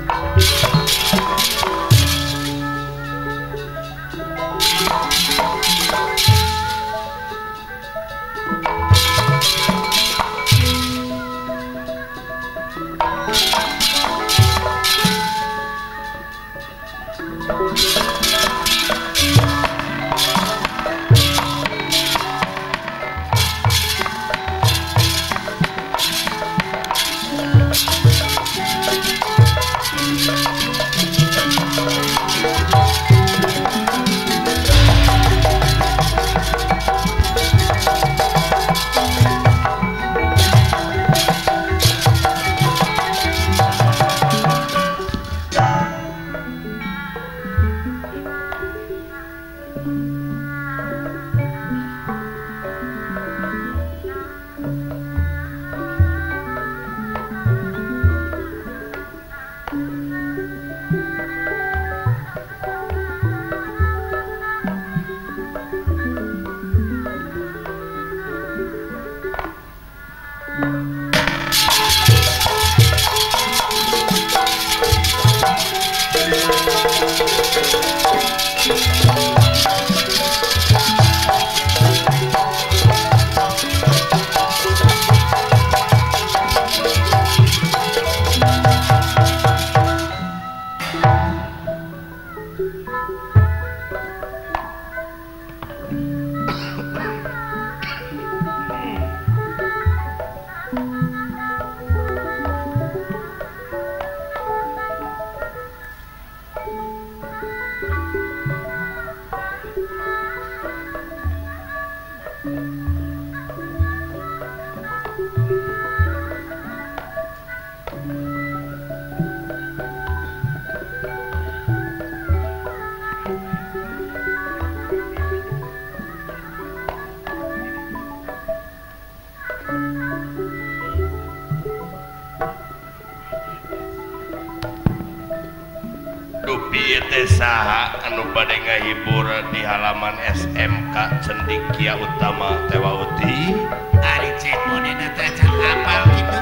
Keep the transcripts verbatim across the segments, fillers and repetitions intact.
Saha anu bade ngahibur di halaman S M K Cendikia Utama Tewauti ari cek modena teh can apal kitu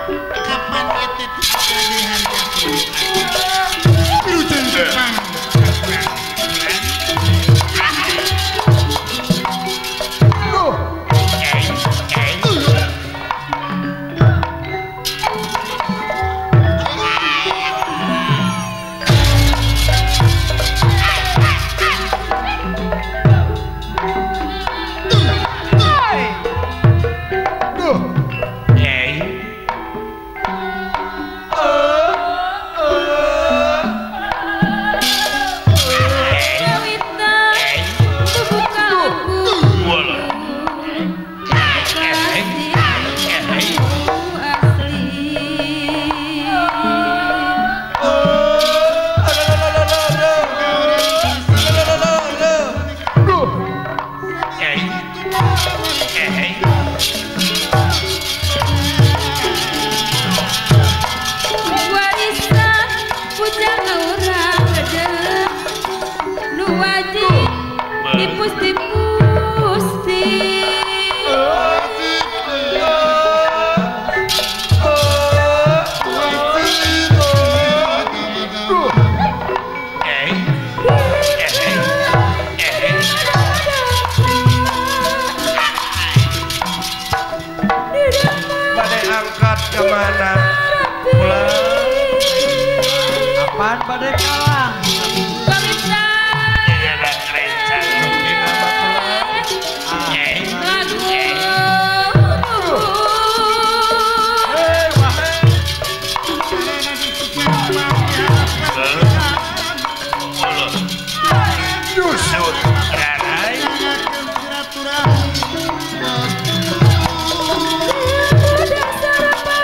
kapan eta teh dihargakeun lu teh Jepang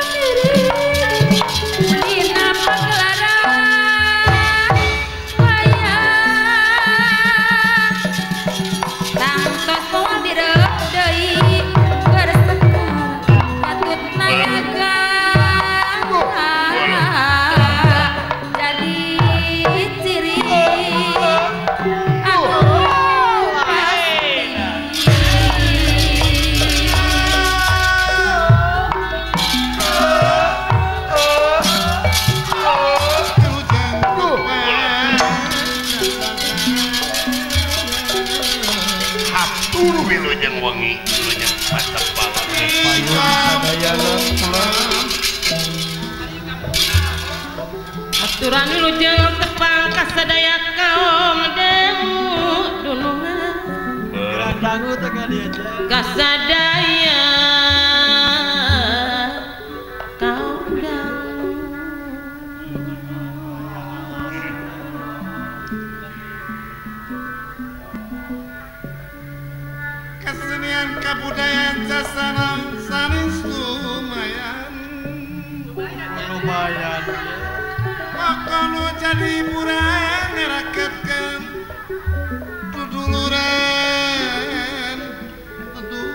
Why wengi lu yang mantap banget payung sadayana kula aturan lujeng tepang kasadaya kaum demu dunungan dangu tengah dia kasadaya kaum demu kesenian kebudayaan sasana sanes lumayan lumayan Makono jadi hiburan ngeraketkan duduluran aduh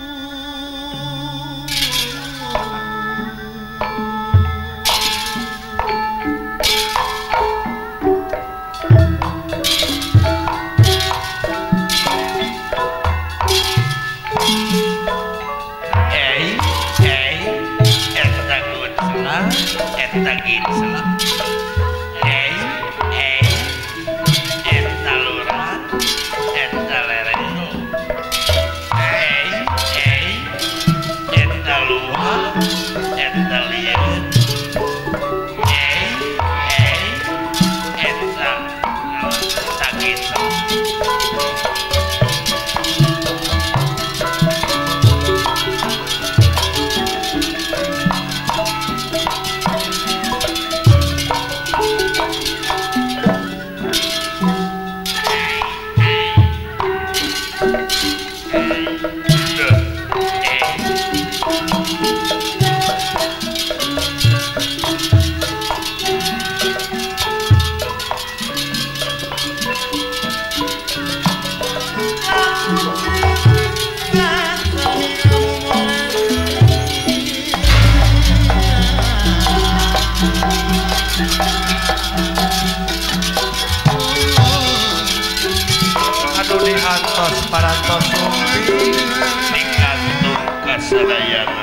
eh eh eta gut salah eta gin salah eh eh eta lurah eta lereng eh eh eta luah eta lieu eh eh eta eta gin anu diantos parantos umpi dikantung kasadayana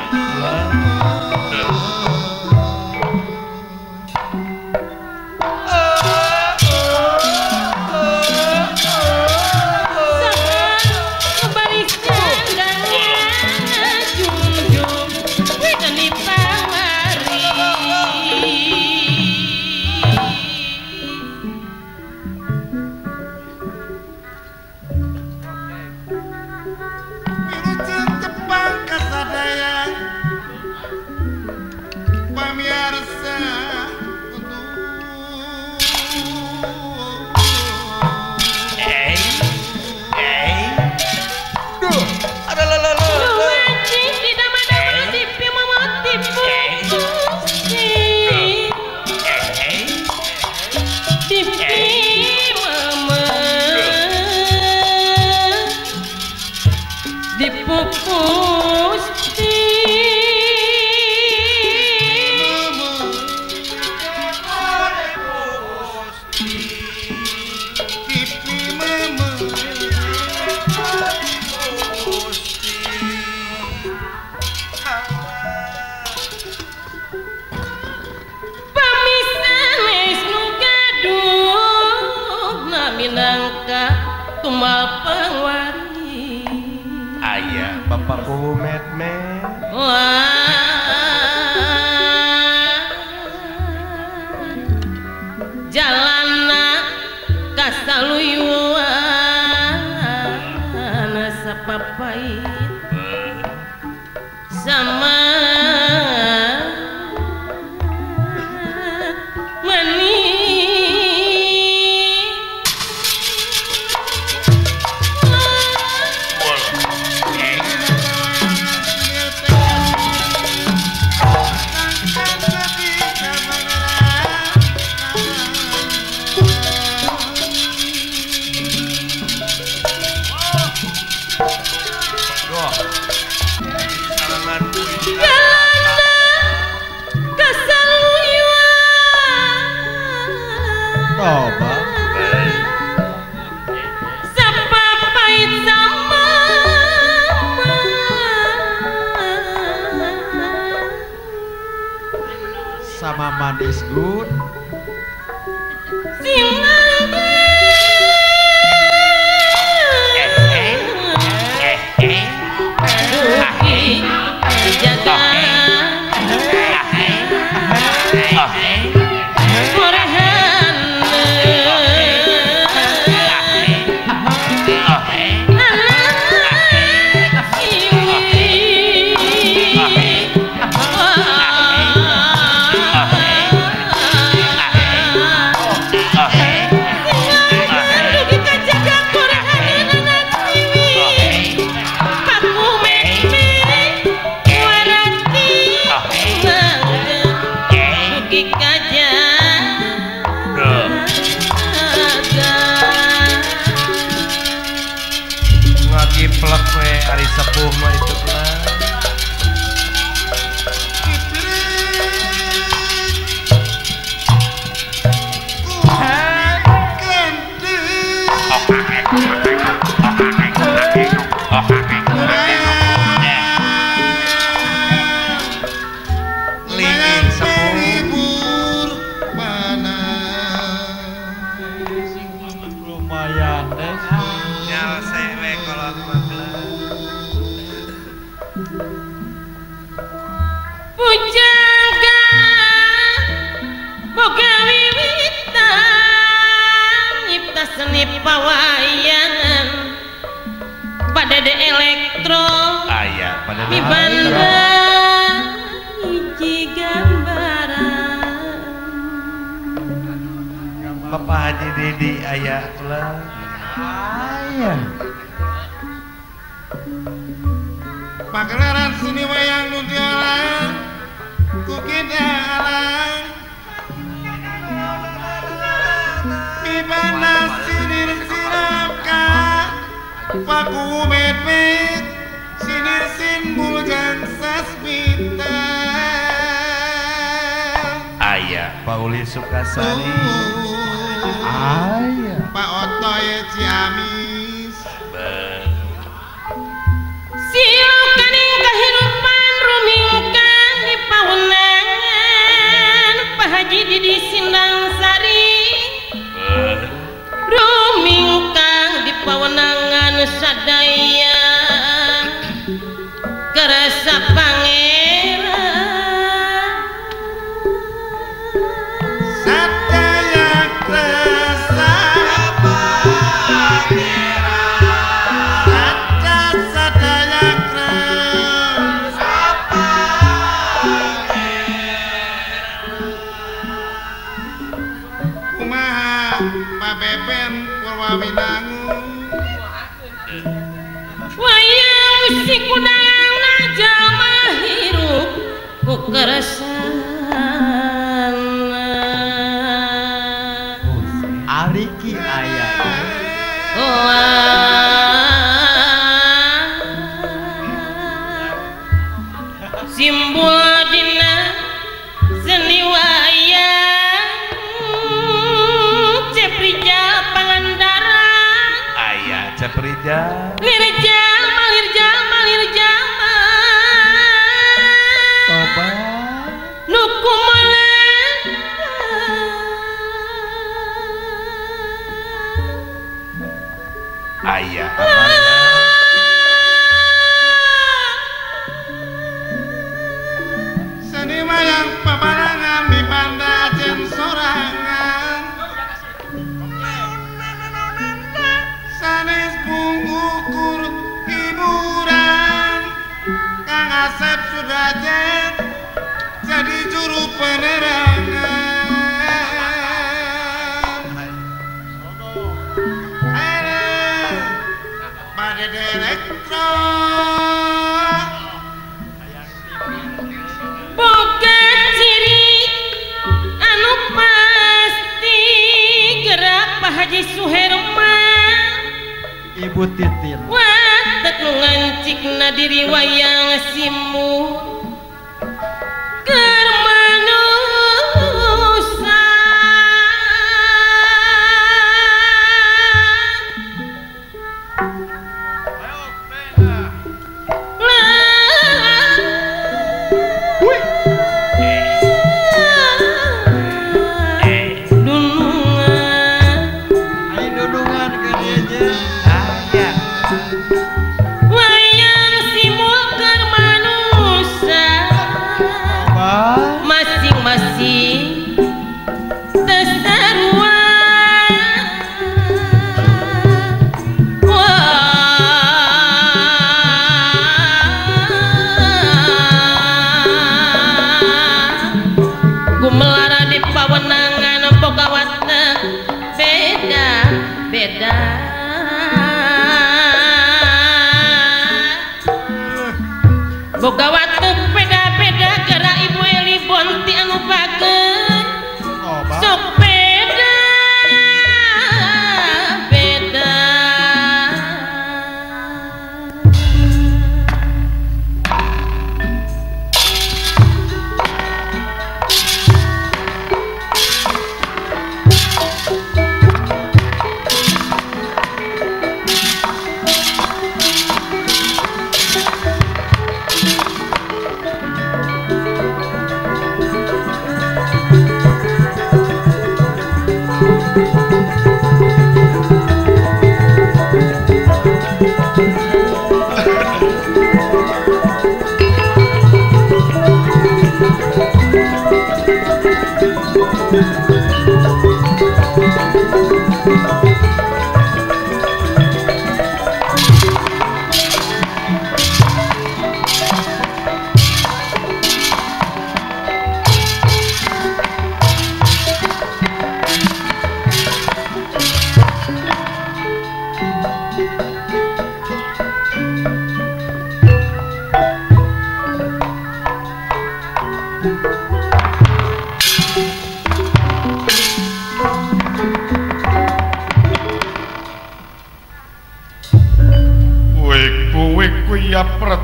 Wilujeng tepang kasadayang pamirsa eh eh duh ada la la la Dipupusti pipi mama pamisanes nu gaduh naminangka tumal pangwari ayah bapak kuhu met met jalana kasaluyuan sapapait sama coba sapapait sama sama manis good silang eh eh eh eh seni pawayangan pada de elektro aya pada di bandar hiji gambaran Bapak Haji Didi aya ulah aya pagelaran seni wayang nu dialang ku kita alang bibana sinir sirapka paku mepet sinir sin buljang sasmita aya Pauli Sukasari aya Pak Otoy Ciamis silukan ing kehidupan rumingkan di paunangan Pak Haji Didi Sindang Sari rumingkang di pawenangan sadaya kerasa pangeran sadaya kerasa pangeran sadaya kerasa pangeran kumaha Pak Beben Purwawinangun wayang si kudang jalma hirup ku keresan Ariki aya simbol dina seni wayang Ceprija Pangandaran aya Ceprija Lirja Malirja Malirja Toba nuku aya seni wayang paparangan di pandajen sorangan sanes pungukur hiburan Kang Asep Sudrajat jadi juru penerangan Aduh, pada elektro boga ciri anu pasti gerak Pak Haji Suherman Ibu Titin watak nu ngancikna diri wayang simu keur manusa dunungan ayo dudungan ke dieu aya wayang simul keur manusa Toba masing-masing tesarua gumelara di pawenangan bogawatna beda beda bogawatna beda-beda gara Ibu Eli Bonti anu bageun Toba sok beda beda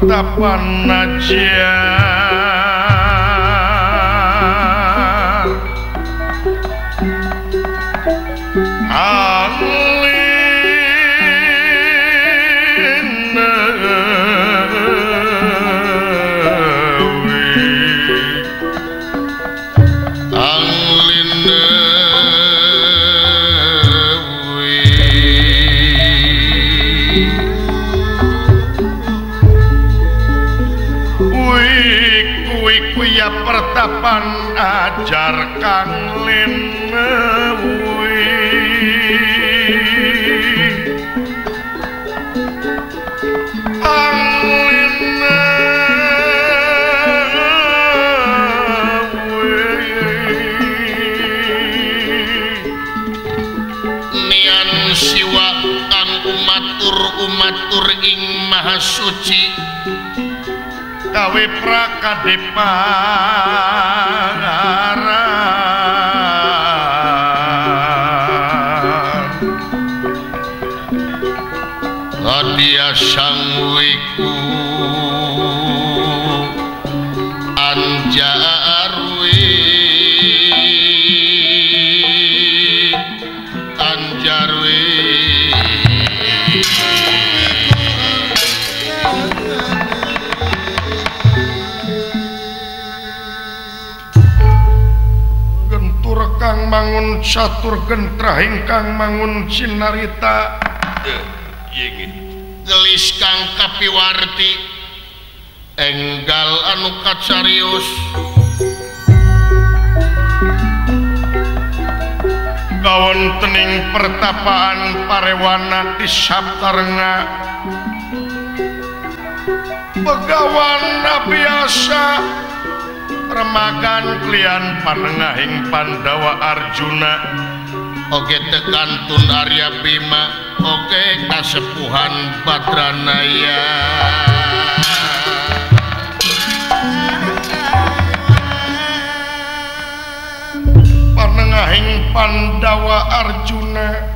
pertapan najar pertapan ajar kang linewi ang linewi nian siwa kang umatur umatur ing maha suci kawe prakadeparan Adia sang wiku anjarwi anjarwi kang mangun catur gentrah ingkang mangun sinarita gelis kang kapiwarti enggal anu kacarius kawontening pertapaan parewana di Saptarenga begawan biasa remagan klian panengahing Pandawa Arjuna oge tekantun Arya Bima oge kasepuhan Badranaya panengahing Pandawa Arjuna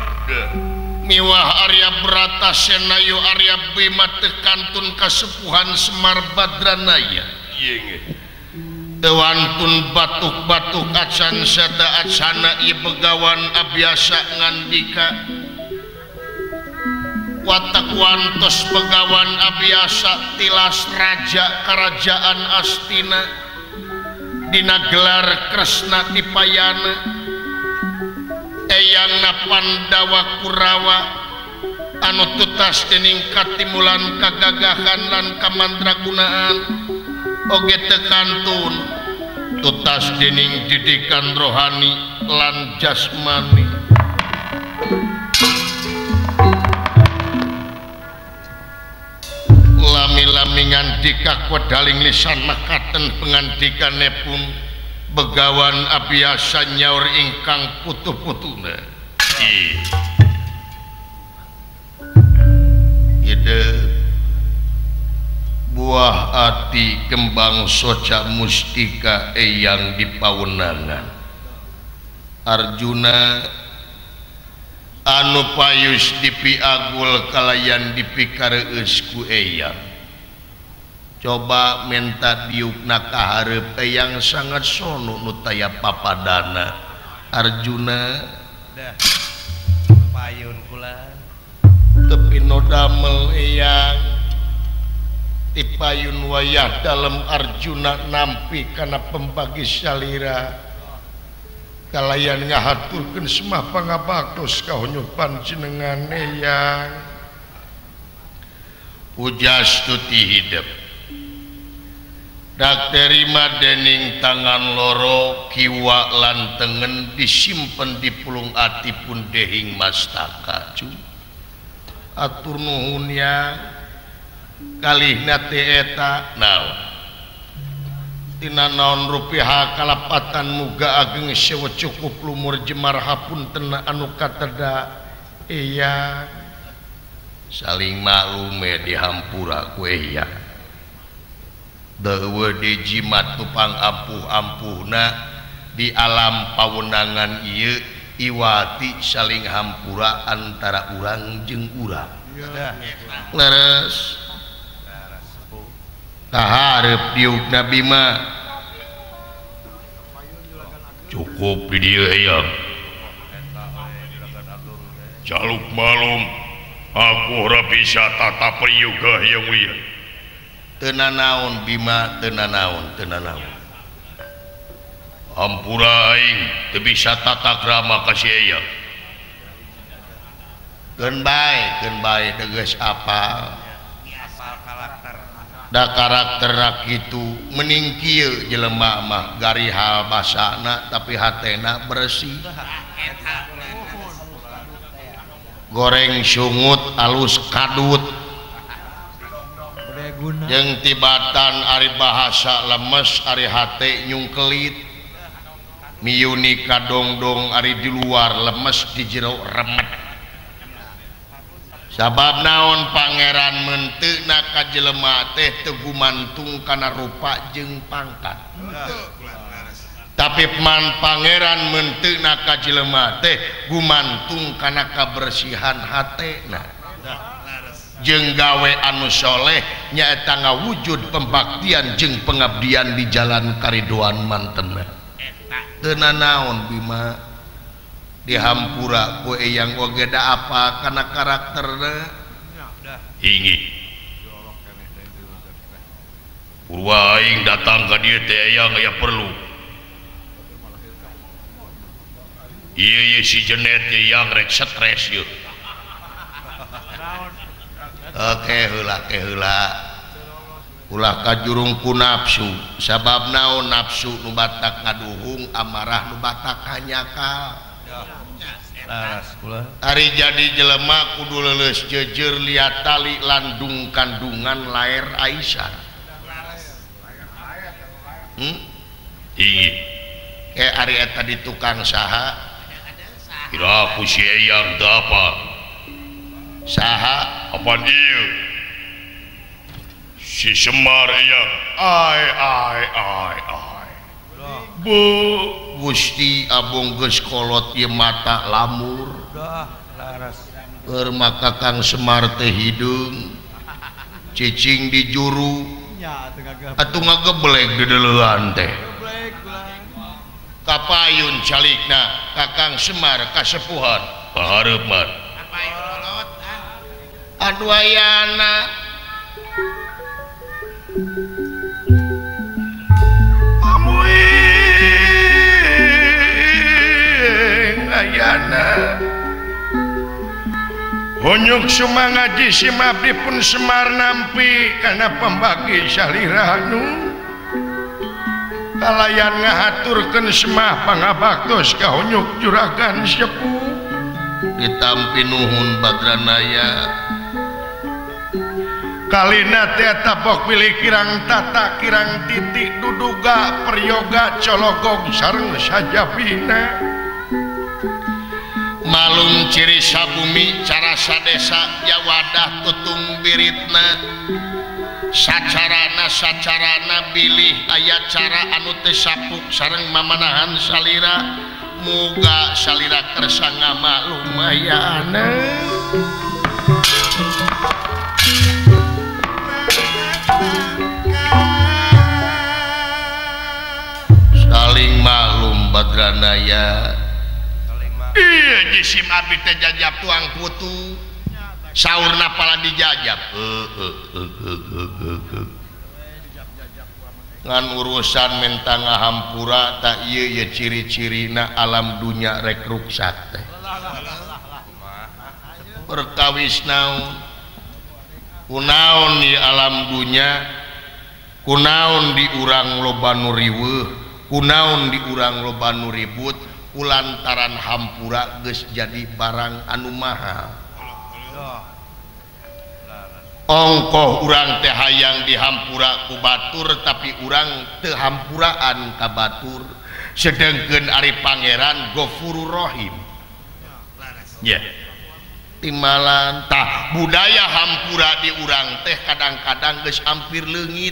miwah Arya Bratasenayo Arya Bima tekantun kasepuhan Semar Badranaya Dewan pun batuk-batuk acan serta acana ieu begawan abiasa ngandika watak wantos begawan abiasa tilas raja kerajaan Astina dina gelar Kresna Tipayana eyangna Pandawa Kurawa anu tutas dening katimulan kagagahan lan kamandragunaan oge tekantun tutas dening didikan rohani lan jasmani lami-lami ngandika wedaling lisan makaten pengandikanipun begawan abiasa nyaur ingkang putu-putuna ide buah ati kembang soca mustika eyang di pawenangan Arjuna anu payus dipiagul kalayan dipikareus ku eyang coba minta diukna kaharep eyang sangat sono nutaya papadana Arjuna dah payun kula tepi no damel eyang tipayun wayah dalam Arjuna nampi karena pembagi salira kalayan ngahaturkeun semah pangabaktos kahonyupan jenengan eyang pujastuti hidup dak terima dening tangan loro kiwa lan tengen disimpen di pulung ati pun dehing mastaka cu atur nuhun ya kalihna teh eta naon tina naon rupiah kalapatan muga ageng sewa cukup lumur jemar hapunten anu kateda iya saling maklume dihampura ku iya dawe di jimat tupang ampuh-ampuhna di alam pawenangan ieu iwati saling hampura antara urang jeung urang leres kaharep diuk Nabi mah cukup di dia hayang jaluk malum aku ora bisa tata priyoga yang mulia teuna naon Bima teuna naon teuna naon hampura aing teu bisa tata krama ka si hayang keun bae keun bae tegas apa da karakter kitu mending kieu jelema mah gari hal basana tapi hatena bersih goreng sungut alus kadut jeung tibatan ari bahasa lemes ari hate nyungkelit miyuni kadongdong ari di luar lemes di jero remet sabab naon pangeran menteuna ka jelema teh teu gumantung kana rupa jeung pangkat tapi man pangeran menteuna ka jelema teh gumantung kana kabersihan hatena jeung gawe anu soleh nyaeta ngawujud pembaktian jeung pengabdian di jalan karidoan manten teu naon Bima dihampura ku eyang oge da apa kana karakterna ingi purwa aing datang ka dieu teh eyang aya perlu ieu ieu si jenet yang rek stres yeuh oke heula ke heula ulah kajurung ku nafsu sabab naon nafsu nu batak ngaduhung amarah nu batak hanyakal ari jadi jelema kudu leuleus jejer liat tali landung kandungan lair Aisyah hmm? ingi ke ari eta di tukang saha kira aku si eyang teu apa saha apaan ieu si Semar eyang ai ai ai ai bu Gusti abong geus kolot ieu mata lamur keur maka Kang Semar teh hideung cicing di juru atuh ngageblek di deuleuhan teh kapayun calikna ka Kang Semar kasepuhan pahareup mah anu ayana ayana honyuk suma ngaji si mabdi pun Semar nampi karena pembagi saliranu kalayan ngahaturkeun semah pangabaktos ka honyuk juragan sepuh ditampi nuhun Badranaya kalina teh tapok pilih kirang tata kirang titik duduga peryoga cologog sareng sajabina malum ciri sabumi cara sadesa ya wadah tutung biritna sacarana sacarana bilih aya cara anu teu sapuk sareng mamanahan salira muga salira kersa ngamaklum ayana saling maklum Badranaya iya jisim abdi teh jajab tuang putu saurna pala dijajab ngan urusan menta ngahampura tak ieu ye ciri-cirina alam dunya rek ruksak teh perkawis naon kunaon di alam dunya kunaon di urang loba nu riweuh kunaon di urang loba nu ribut kulantaran hampura geus jadi barang anu mahal ongkoh urang teh hayang dihampura ku batur tapi urang teu hampuraan ka batur sedengkeun ari pangeran Ghafurur Rahim ya yeah. Timalan tah budaya hampura di urang teh kadang-kadang geus hampir leungit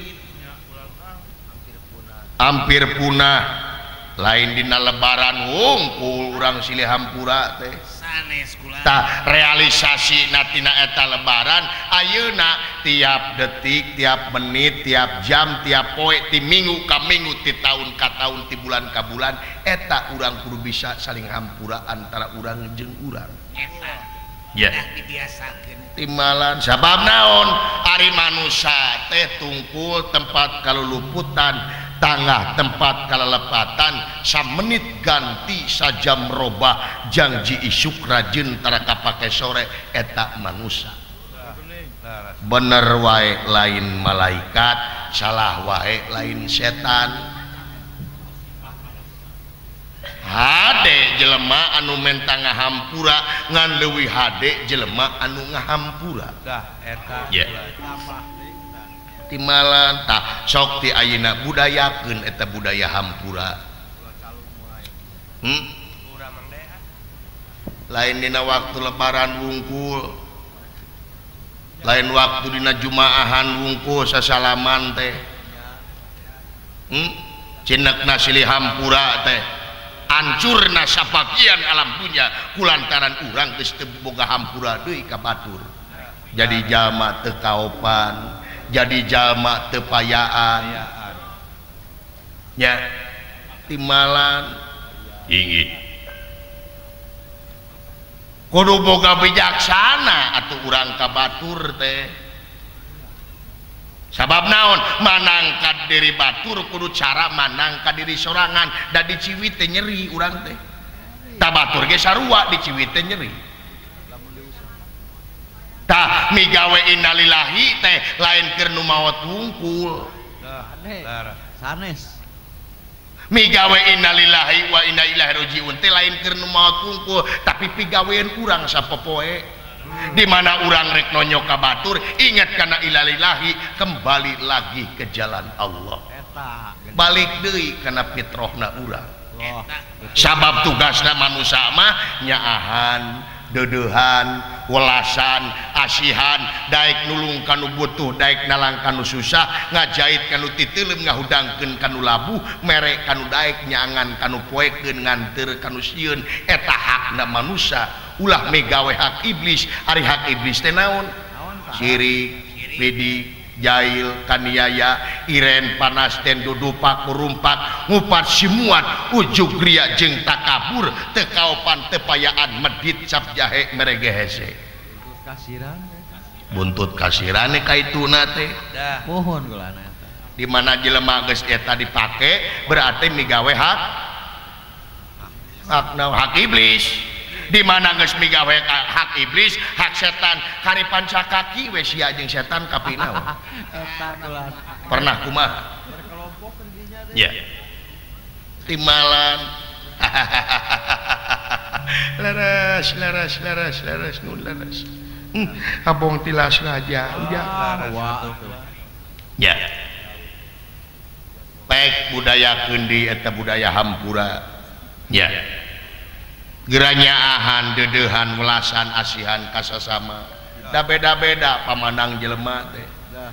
hampir punah lain dina lebaran wungkul urang silih hampura teh tah realisasi natina eta lebaran ayeuna tiap detik tiap menit tiap jam tiap poe ti minggu ka minggu ti tahun ka tahun ti bulan ka bulan eta urang kudu bisa saling hampura antara urang jeung urang ya dibiasakeun timalan sabab naon ari manusia teh tungkul tempat kaluluputan tangah tempat kalelepatan samenit ganti sajam robah janji isuk rajin tara kapake sore eta manusia bener wae lain malaikat salah wae lain setan hade jelema anu menta ngahampura ngan leuwih hade jelema anu ngahampura dah eta ya timalan tak sok ti ayeuna budayakeun eta budaya hampura hmm? lain dina waktu lebaran wungkul lain waktu dina jumaahan wungkul sasalaman teh hmm? cinekna silih hampura teh hancurna sapakian alam dunya kulantaran urang geus teu boga hampura deui ka batur jadi jalma teu kaopan jadi jalma teu payaan nya timalan inggih kudu boga bijaksana atuh urang ka batur teh sabab naon manang ka diri batur kudu cara manang ka diri sorangan da diciwit teh nyeri urang teh ta batur ge sarua diciwit teh nyeri tah migawe innalillahi teh lain keur nu maot wungkul sanes migawe innalillahi wa inna ilaihi rajiun teh lain keur nu maot wungkul tapi pigawean urang sapopoe di mana urang rek nonyo ka batur ingat kana innalillahi kembali lagi ke jalan Allah balik deui kana fitrahna urang sabab tugasna manusia mah nyaahan dedehan welasan asihan daek nulung kanu butuh daek nalang kanu susah ngajait kanu titeuleum ngahudangkeun kanu labuh mere kanu daek nyangan kanu poekeun nganteur kanu sieun eta hakna manusia ulah megawe hak iblis ari hak iblis teh naon sirik bidik jail kaniaya iren panas ten dudupak kurumpak ngupat simuat ujug ria jeung takabur teu kaopan teu payaan medit cap jahe merege hese kasiran buntut kasirane kaituna teh pohon geulana di mana jelema geus eta dipake berarti migawe hak hak hak iblis di mana geus migawe hak iblis hak setan kari pancakaki we sia jeung setan kapina pernah kumaha ya timalan laras laras laras laras nun laras hmm, abong tilas raja udah ya baik budaya kendi eta budaya hampura ya geranyaahan dedehan welasan asihan kasasama da beda-beda pamanang jelema teh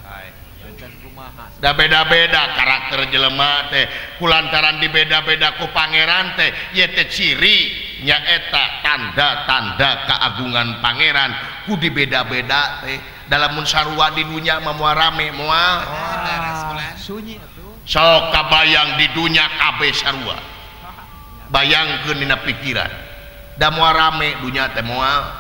da beda-beda karakter jelema teh kulantaran dibeda-beda ku pangeran teh ieu teh ciri nyaeta tanda-tanda keagungan pangeran ku dibeda-beda teh dalam mun sarua di dunya mah moal rame moal sunyi atuh sok kabayang di dunya kabeh sarua bayangkeun dina pikiran da moal rame dunya teh moal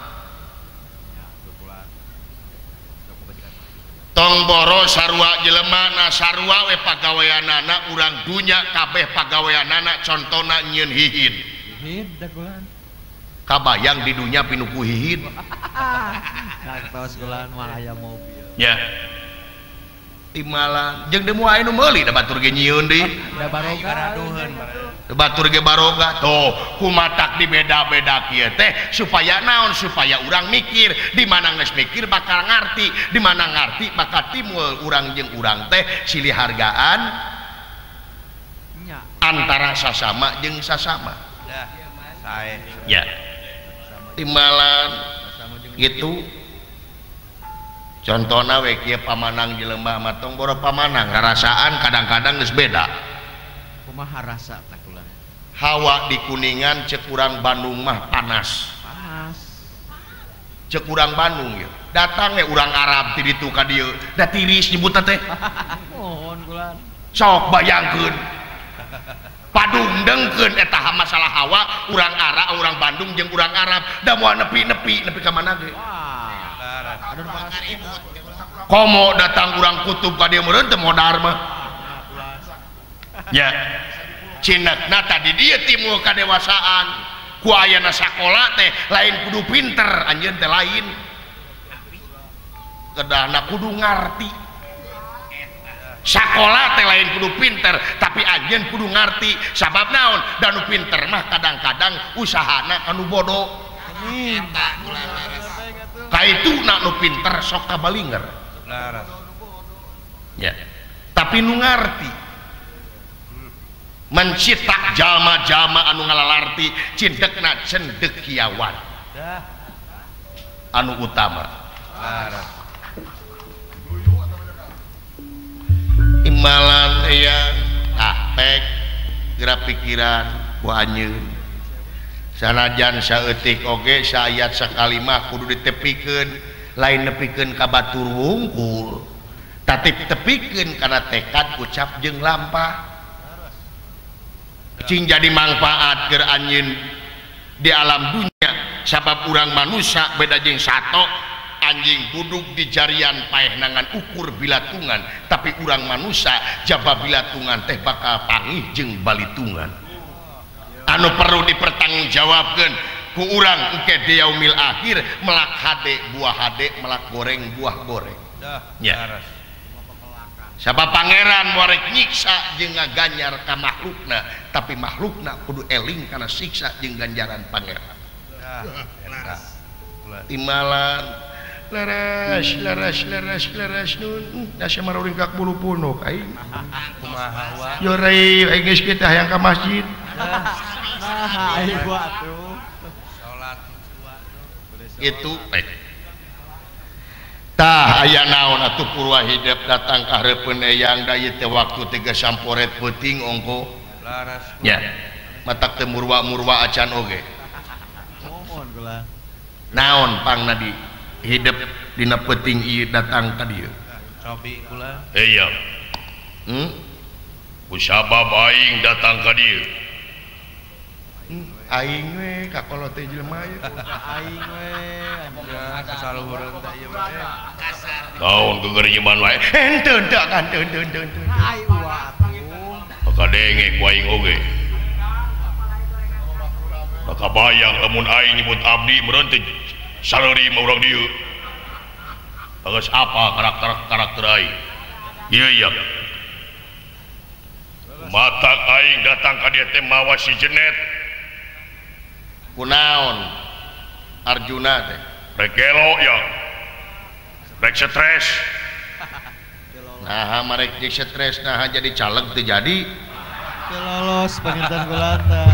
tong boro sarua jelemana sarua we pagaweanana urang dunya kabeh pagaweanana contona nyieun hihid hihid dagulan kabayang di dunya pinuku hihid tos gulan mah aya mobil nya timalan jeung deui moal anu meuli da batur ge nyieun deui da baroga baraduheun batur ge baroga tuh kumatak dibeda-beda kieu teh supaya naon supaya urang mikir di mana geus mikir bakal ngarti di mana ngarti bakal timbul urang jeung urang teh silih hargaan antara sasama jeung sasama dah sae ya timbalan gitu contohna we kieu pamanang jelema mah tong boro pamanang ngarasaan kadang-kadang geus beda kumaha rasa takulan hawa di Kuningan cek urang Bandung mah panas panas cek urang Bandung ya datang ya urang Arab ti ditu ka dieu da tiris nyebutna teh mohon kulan sok bayangkeun padungdengkeun eta masalah hawa urang Arab urang Bandung jeung urang Arab da moal nepi-nepi nepi ka mana ge aduh komo datang urang kutub ka dieu meureun teu modar mah ya cinekna tadi dia timbul kadewasaan ku ayana sakola teh lain kudu pinter anjeun teh lain kedahna kudu ngarti sakola teh lain kudu pinter tapi anjeun kudu ngarti sabab naon da nu pinter mah kadang-kadang usahana anu bodoh eta ulah kaituna nu pinter sok kabalinger ya tapi nu ngarti mencitak jalma-jalma anu ngalalarti cindekna cendekiawan anu utama imalan ya ahpek gerak pikiran ku anjeun sanajan saeutik oge saayat sakalimah kudu ditepikeun lain nepikeun ka batur wungkul tapi tepikeun kana tekad ucap jeung lampah cing jadi manfaat keur anjeun di alam dunia sabab urang manusia beda jeung sato anjing duduk di jarian paehnangan ukur bilatungan tapi urang manusia jaba bilatungan teh bakal pangih jeung balitungan anu perlu dipertanggungjawabkeun ku urang engke di yaumil akhir melak hade buah hade melak goreng buah goreng ya sabab pangeran warek nyiksa jeung ngaganyar ka makhlukna tapi makhlukna kudu eling kana siksa jeung ganjaran pangeran timalan leres leres leres leres nun da samaruring ka bulu punuk aing kumaha wa yo rei aing geus kitu hayang ka masjid nah aing gua tuh salat itu baik tah aya naon atuh purwa hidup datang ka hareupeun eyang da ieu teh waktu teh geus samporet peuting ongko laras nya matak teh murwa-murwa acan oge mohon kula naon pangna di hidup dina peuting ieu datang ka dieu cobi kula eyang hmm ku sabab aing datang ka dieu aing we kakolo teh jelema ieu aing we kasaluhureun teh ieu mah kasar naon kegeriman wae henteu henteu kan henteu henteu henteu aing wa atuh maka denge ku aing oge maka bayang lamun aing nyebut abdi meureun teh salerima urang dieu geus apa karakter-karakter aing ieu ya mata aing datang ka dieu teh mawa si jenet kunaon Arjuna teh rek gelo ya rek stres nah marek jeung stres nah jadi caleg teu jadi teu lolos panginten kula teh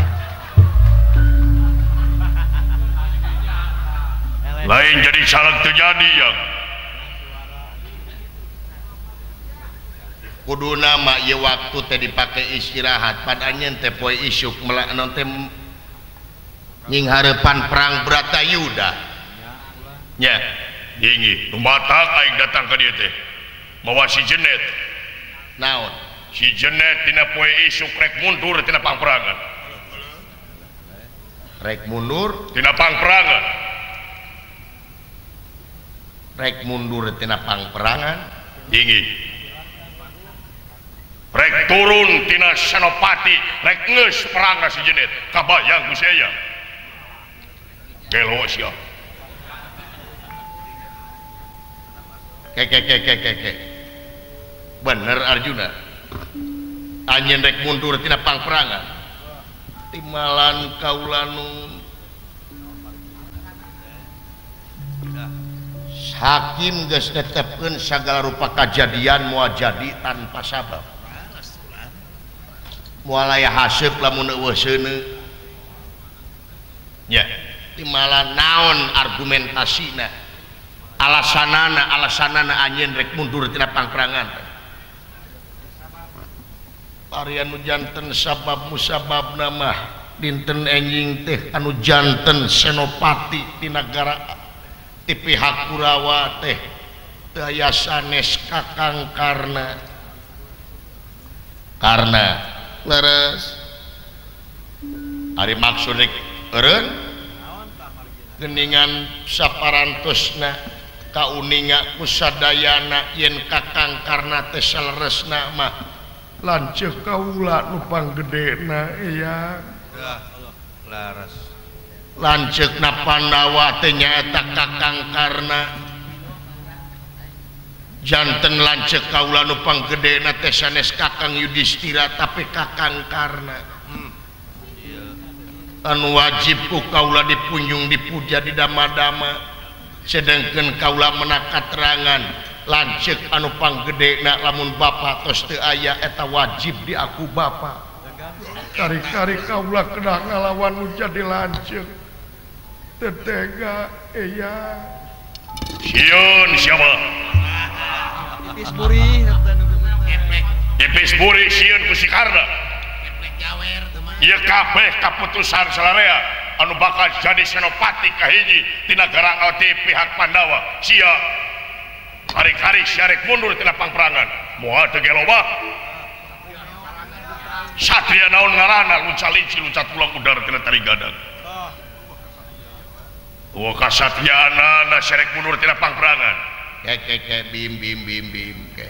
lain jadi caleg teu jadi ya kuduna mah ieu waktu teh dipake istirahat padanyeun teh poe isuk melak non teh nying hareupan perang Bratayuda nya ingi tumatak aing datang ka dieu teh mawa si jenet naon si jenet dina poe isuk rek mundur tina pangperangan rek mundur tina pangperangan rek mundur tina pangperangan ingi rek turun tina senopati rek ngeus perang si jenet kabayang ku saya gelo sia ke ke ke ke ke ke bener Arjuna anjeun rek mundur tina pangperangan timalan kaulanun hakim geus netepkeun sagala rupa kajadian moal jadi tanpa sabab moal aya haseup lamun eueuh seuneu nya timalan naon argumentasina alasanana alasanana anjeun rek mundur tina pangperangan parian nu janten sabab musababna mah dinten enjing teh anu janten senopati ti nagara ti pihak Kurawa teh teu aya sanes Kakang karna karna leres ari maksud eureun geuningan saparantosna kauninga kusadayana yen Kakang karna teh saleresna mah lanceuk kaula nu panggedena iya laras lanceukna Pandawa teh nyaeta Kakang karna janten lanceuk kaula nu panggedena teh sanes Kakang Yudhistira tapi Kakang karna anu wajib ku kaula dipunjung dipuja di dama-dama sedangkeun kaula meunang katerangan lanceuk anu panggedena lamun bapa tos teu aya eta wajib di aku bapa kari-kari kaula kedah ngalawan nu jadi lanceuk teu tega eya sieun siapa tipis buri Eplek, tipis buri sieun ku si Karna eplek jawer teu mah. ieu kabeh kaputusan salarea anu bakal jadi senopati kahiji ti nagara ti pihak Pandawa sia hari-hari syarek mundur tina pangperangan moal teu ge loba satria naon ngaranna luncat linci luncat tulang udar tina tari gadang wa kasatriana na syarek mundur tina pangperangan ke ke ke bim bim bim bim ke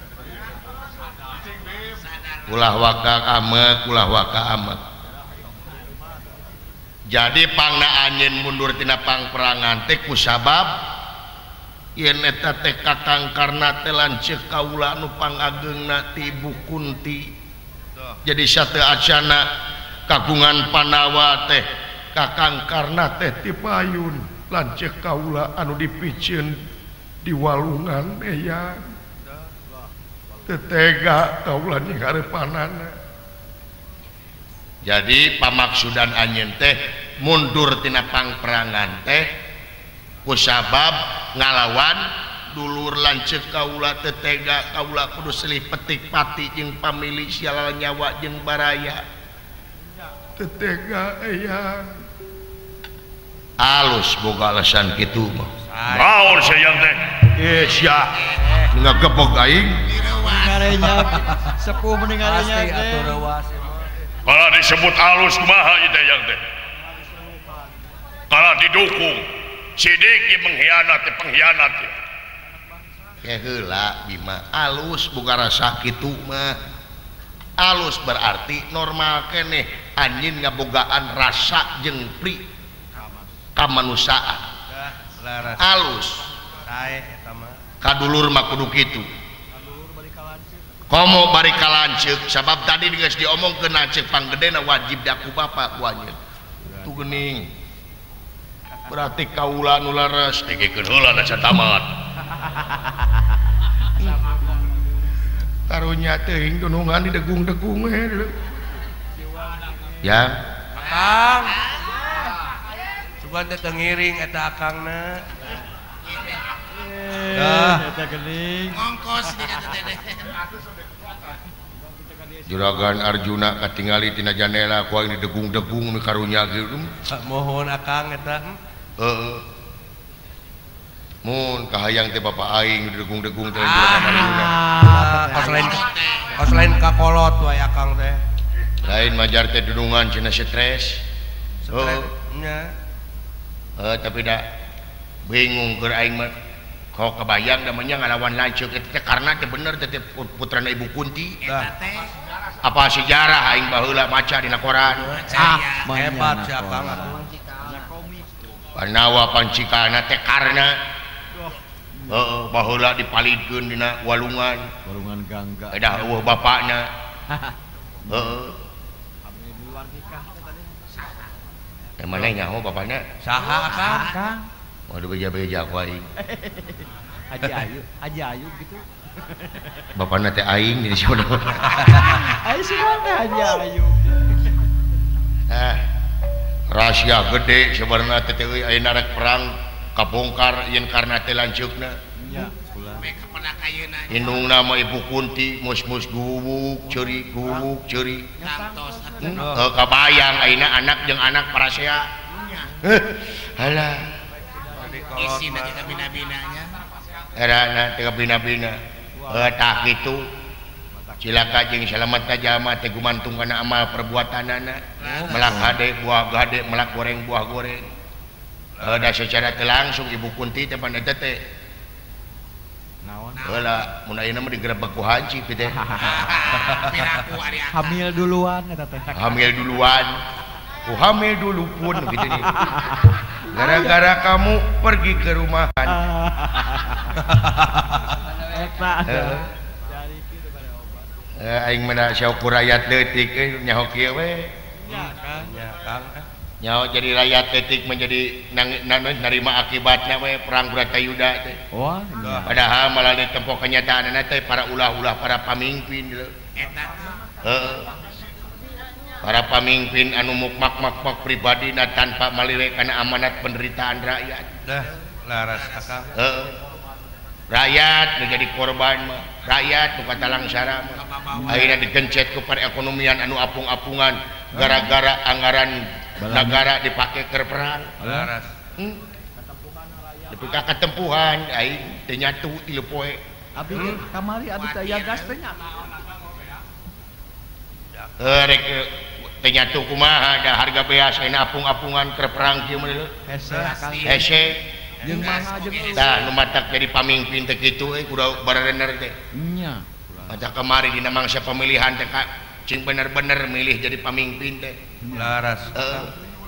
ulah waka amek ulah waka amek jadi pangna anjeun mundur tina pangperangan teh ku sabab yen eta teh Kakang karna teh lanceuk kaula nu pangageungna ti Ibu Kunti jadi sateu acana kagungan Pandawa teh Kakang karna teh ti payun lanceuk kaula anu dipicieun di walungan eya teu tega kaula nyinggarepanana jadi pamaksudan anjeun teh mundur tina pangperangan teh kusabab ngalawan dulur lanceuk kaula teu tega kaula kudu selih petik pati jeung pamili siala nyawa jeung baraya teu tega aya alus boga alasan kitu mah naon sayang teh eh sia ngagepok aing meninggalnya sepuh meninggalnya teh kalau disebut alus kumaha ieu teh yang teh kalau didukung sidiki mengkhianat pengkhianat ya heula Bima alus boga rasa kitu mah alus berarti normal keneh anjeun ngabogaan rasa jeung pri kamanusaan laras alus sae eta mah kadulur mah kudu kitu komo bari kalanceuk sabab tadi geus diomongkeun lanceuk panggedena wajib di aku bapa ku anjeun tu geuning berarti kaula nu laras dikeun heula da tamat karunya teuing dunungan di degung-degung we ya Kang sugan teh ngiring eta akangna dah eta geuning Ngongkos di kata teh. Juragan Arjuna katingali tina jandela ku aing degung-degung nu karunya kieu mohon akang eta heeh mun kahayang teh bapak aing degung-degung teh Juragan Arjuna kos lain kos lain kakolot wae akang teh lain majar teh dunungan cenah stres heeh nya eh tapi da bingung keur aing mah kok kebayang namanya ngalawan lanceuk eta teh karna teh bener teh putrana Ibu Kunti dah apa sejarah aing baheula maca dina koran ah hebat si akang atuh Pandawa pancikana teh karna heeh baheula dipalidkeun dina walungan walungan gangga edah eueuh bapakna heeh teh maneh nyaho bapakna saha akang waduh beja-beja ku aing Haji Ayu Haji Ayu gitu bapakna teh aing jadi sono ayo semuanya Haji Ayu ah rahasia gede sebenarnya teh euy ayeuna rek perang kabongkar yen karna teh lanceukna nya ulah Mereka pernah kayeuna indung nama Ibu Kunti mus-mus gubuk ceuri gubuk ceuri kantos hmm? eh, kabayang ayeuna anak jeung anak parasea heh alah isi nanti ke bina-binanya era teh bina-bina eh tah kitu cilaka jeung selamat najama teh gumantung kana amal perbuatanana melak hade buah gade melak goreng buah goreng eh da secara teu langsung Ibu Kunti teh pan eta teh naon heula mun ayeuna mah digerebek ku haji teh piraku ari hamil duluan eta teh hamil duluan ku hamil dulu pun gitu nih gara-gara kamu pergi ke rumahan eta eh aing mah syukur rakyat leutik euy nyaho kieu we nya kan nya Kang nyaho jadi rakyat leutik menjadi narima akibatna we perang Bratayuda teh wah padahal malah di tempo kenyataanna teh para ulah-ulah para pamimpin eta heeh para pamimpin anu mukmak-makmak pribadina tanpa maliwe kana amanat penderitaan rakyat dah laras akang heeh rakyat menjadi korban mah rakyat nu katalang sara mah akhirnya digencet ku perekonomian anu apung-apungan gara-gara anggaran negara dipakai ke perang laras hmm? Tapi katempuhan aing teu nyatu tilu poe abdi kamari abdi teh aya gas teh nya eh rek teh nyatu kumaha da harga beas ayeuna apung-apungan ke perang kieu mah hese Kang hese jeung mangga jeung tah nu matak jadi pamimpin teh kitu euy kudu bener teh nya matak kemari dina mangsa pemilihan teh ka cing bener-bener milih jadi pamimpin teh laras heeh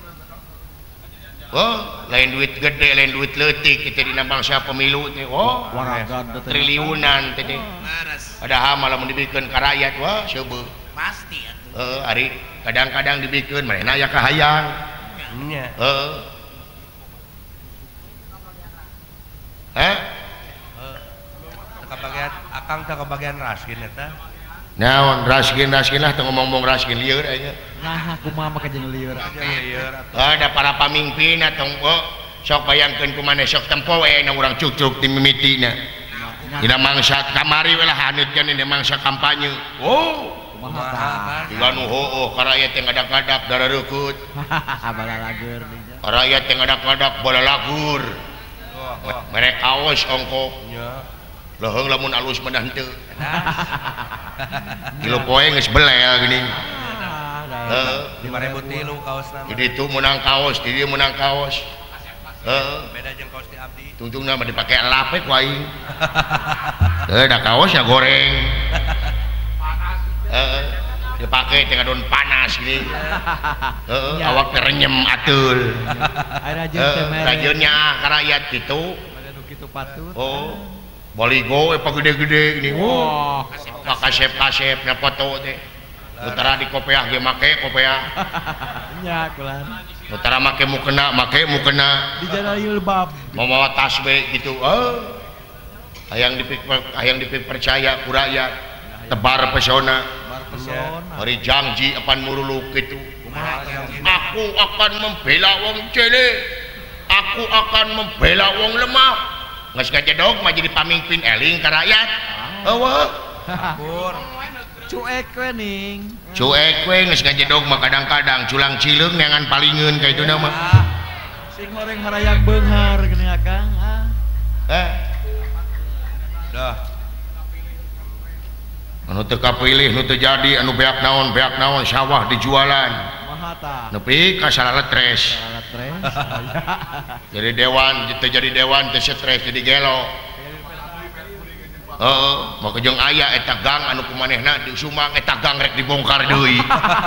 oh lain duit gede lain duit leutik kita dina mangsa pemilu teh oh waragad teh triliunan teh teh laras padahal malah mun dibikeun ka rakyat wah seubeul pasti atuh heeh ari kadang-kadang dibikeun manehna aya kahayang nya heeh hah kebagian akang teh kebagian raskin eta naon raskin raskin lah teu ngomong-ngomong raskin lieur aya nah kumaha mah jeung lieur lieur ada para pamimpin atau oh, sok bayangkeun ku maneh sok tempo we na urang cuk-cuk ti mimitina dina mangsa kamari we lah haneut kan dina mangsa kampanye oh kumaha diga nu heueuh ka rakyat teh ngadak-ngadak dareureukut balalagur dinya ka rakyat teh ngadak-ngadak balalagur merek kaos ongko nya leuheung lamun alus meunah henteu kilu poe geus belel geuning heeh lima ribu tilu kaosna di ditu menang kaos di dieu menang kaos heeh beda jeung kaos di abdi tungtungna mah dipake elap we ku aing teu da kaos ya goreng heeh dipake teh ngadon panas gini heeh awak teh renyem ateul aya rajeun teh mere rajeunnya ka rakyat kitu pada nu kitu patut oh baligo we pagede-gede gini wah kasep-kasep na foto teh utara di kopiah ge make kopiah nya kulan utara make mukena make mukena di jalan ilbab mau mawa tas we gitu oh hayang dipik hayang dipercaya ku rakyat tebar pesona bar pesona hari janji apan muruluk gitu aku akan membela wong cele aku akan membela wong lemah geus ngajedog mah jadi pamimpin eling ka rakyat eueuh pur cuek we ning cuek we geus ngajedog mah kadang-kadang culang cileung neangan palingeun ka ituna mah sing goreng marayang beunghar geuning Akang ah eh dah anu teu kapilih nu teu jadi anu beak naon beak naon sawah dijualan mahata nepi ka salaletres salat tres jadi dewan teu jadi dewan teu stres jadi gelo heeh maka jeung aya eta gang anu kumanehna di Sumang eta gang rek dibongkar deui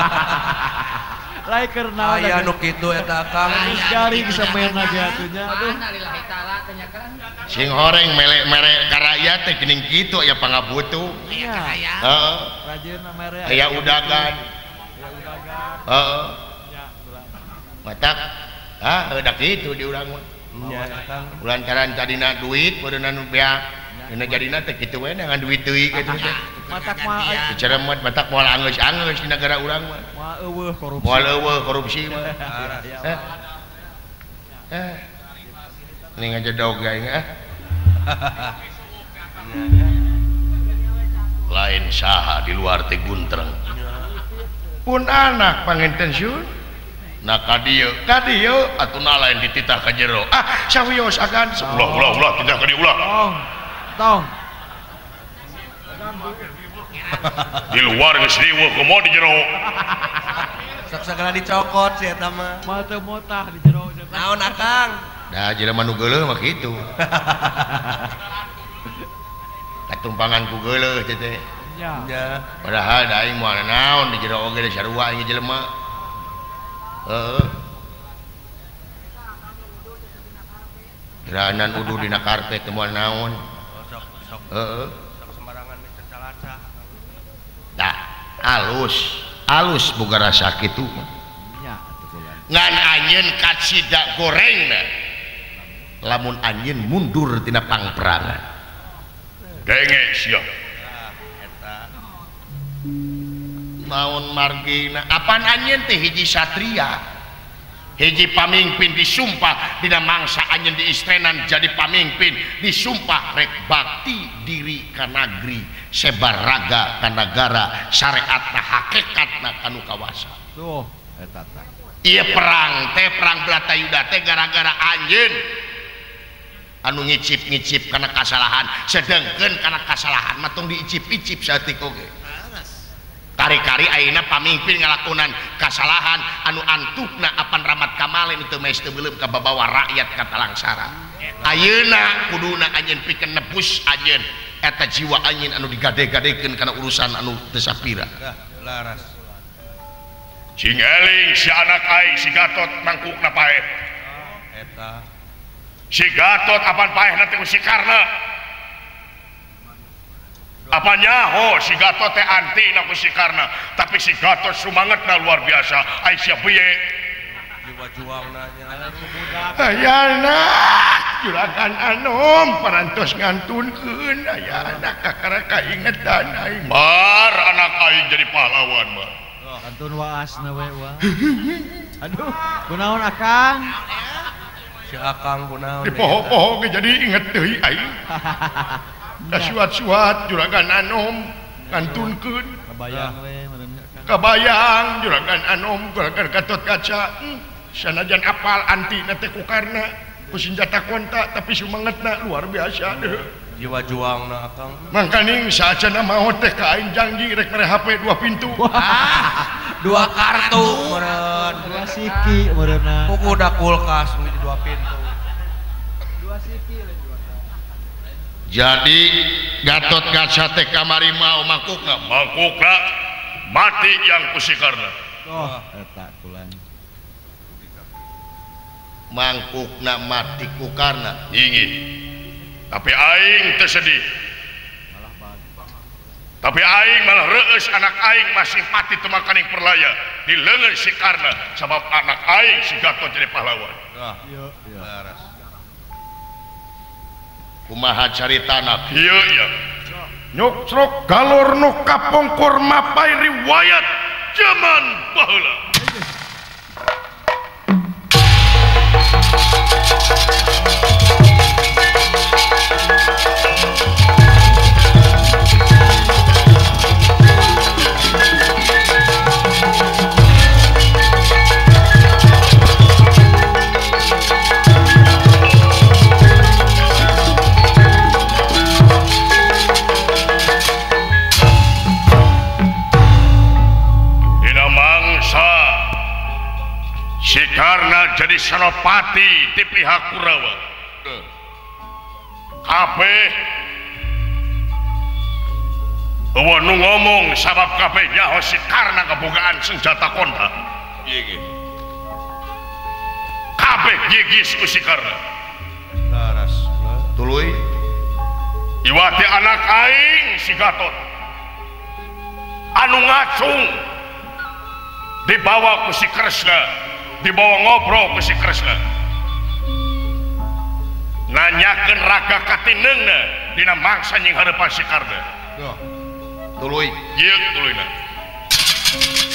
lain keur naon aya nu kitu eta akang geus garing semenna ge atunya aduh sing horeng melek-melek ka rakyat teh geuning kitu aya pangabutuh nya heeh rajeunna mere aya udagan aya udagan heeh nya kulan matak ah da kitu di urang mah nya akang lantaran tadina duit peudeunan nu beak dina jadina teh kitu we dengan duit teuing kitu teh matak mah diceremet matak moal angeus-angeus di negara urang mah mah eueuh korupsi moal eueuh korupsi mah eh eh ini ngajedog aing ah lain saha di luar teh guntreng pun anak panginten syun nah kadieu kadieu atuna lain dititah ka jero ah sawios agan ulah ulah ulah tidak kadi ulah Tong. Tong. di luar geus riweuh kumaha di jero Sok segala dicokot sih eta mah. Moal teu motah di jero. Naon Akang? dah jelema nu geuleuh mah kitu katumpangan ku geuleuh teh teh Ya. Ya. padahal da aing moal naon di jero oge da sarua aing jelema heeh geranan udu dina karpet teu moal naon Sok sok heeh sok sembarangan mencalaca. dah alus alus boga rasa kitu Ya, atuh kulan. ngan anjeun kacidak gorengna lamun anjeun mundur tina pangperangan denge sia Eta naon margina apaan anjeun teh hiji satria hiji pamimpin disumpah dina mangsa anjeun diistrenan jadi pamimpin disumpah rek bakti diri ka nagri sebar raga ka nagara syariatna hakikatna kanu kawasa Tuh, eta tah. ieu perang teh perang Bratayuda teh gara-gara anjeun anu ngicip-ngicip karena kasalahan sedengkeun karena kasalahan mah tong diicip-icip saeutik oge kari-kari ayeuna pamimpin ngalakonan kasalahan anu antupna apan ramat kamale teu maes teu beuleum ka babawa rakyat ka talangsara ayeuna kuduna anjeun pikeun nebus anjeun eta jiwa anjeun anu digade-gadekeun kana urusan anu teu sapira dah laras. cing eling si anak aing si Gatot mangkukna pae Eta si Gatot apan paehna teh ku si Karna apa nyaho si Gatot teh antina ku si Karna tapi si Gatot sumangetna luar biasa ai sia beye jiwa juangna nya. ayana juragan anom parantos ngantunkeun ayana kakara kaingetan aing mar anak aing jadi pahlawan mah Kantun waasna we wa. Aduh, kunaon Akang? Si Akang kunaon? di poho-poho ge jadi inget deui aing da suat-suat juragan anom ngantunkeun Kabayang we meureun Akang. kabayang juragan anom juragan Gatot Kaca hmm, sanajan apal antina teh ku Karna ku senjata konta tapi sumangetna luar biasa deh Jiwa juangna Akang. mangkaning saacana maot teh ka aing janji rek mere H P dua pintu Dua kartu meureun. Dua siki meureunna. Kuku udah kulkas nu di dua pintu. Dua siki lain dua. jadi Gatot Kaca teh kamari mau mangkukna mangkukna mati yang ku si Karna Oh, eta kulan. mangkukna mati ku Karna ingin tapi aing teu sedih Malah bad. tapi aing malah reueus anak aing masih pati teu makaning perlaya di leungeun si Karna sabab anak aing si Gatot jadi pahlawan Dah Iya, iya. laras. kumaha caritana ieu ya nyuksrok galur nu kapongkur mapai riwayat zaman baheula dina mangsa si Karna jadi senopati di pihak Kurawa kabeh eueuh nu ngomong sabab kabeh nyaho si Karna kabogaan senjata konta kabeh gigis ku si Karna Laras. tuluy iwati anak aing si Gatot anu ngacung dibawa ku si Kresna dibawa ngobrol ku si Kresna nanyakeun raga katinengna dina mangsa nying hareupan si Karna tuluy ieu tuluy